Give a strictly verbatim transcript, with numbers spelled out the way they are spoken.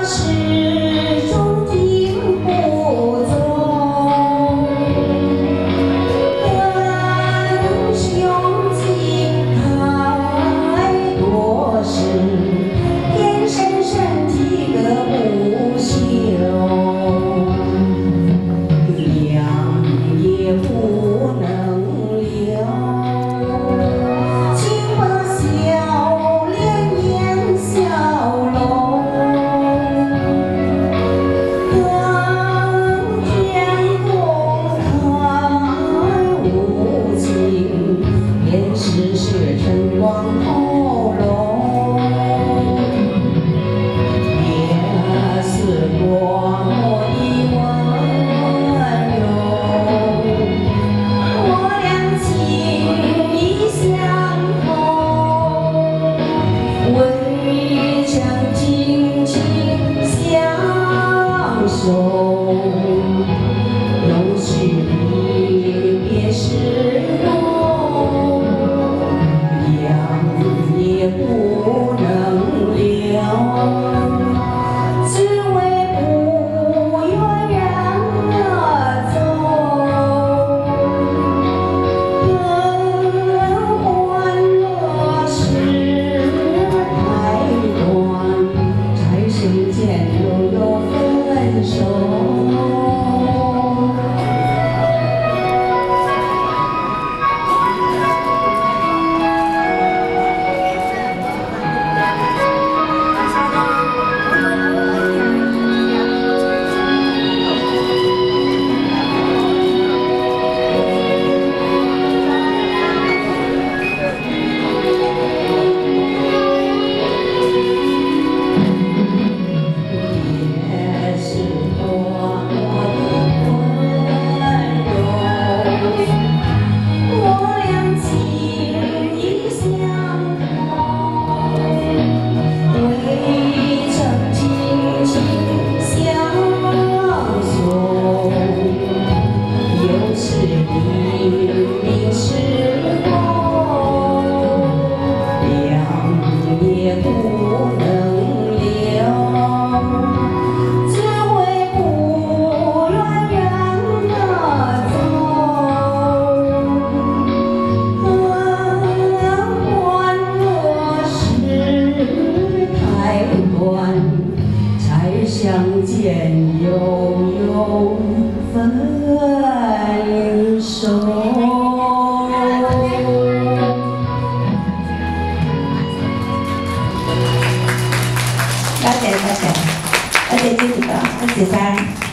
始终听不懂，跟兄弟太多事，天生身体的不朽，娘也不能留。 世事晨光透露，也似过我的温柔。我俩情意相投，未曾紧紧相守，有时离别时。 也不能留，只为不愿让他走。可欢乐时太短，才生间又有分手。 也不能留，只为不愿让他走。欢乐时太短，才相见又有分手。多謝多謝，多謝支持啊，多謝晒。